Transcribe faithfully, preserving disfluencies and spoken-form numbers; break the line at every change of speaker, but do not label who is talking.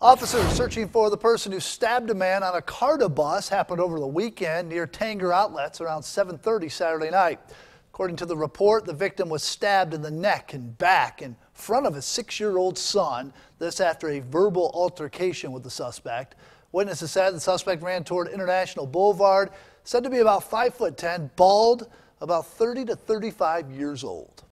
Officers searching for the person who stabbed a man on a CARTA bus. Happened over the weekend near Tanger Outlets around seven thirty Saturday night. According to the report, the victim was stabbed in the neck and back in front of his six-year-old son. This after a verbal altercation with the suspect. Witnesses said the suspect ran toward International Boulevard, said to be about five foot ten, bald, about thirty to thirty-five years old.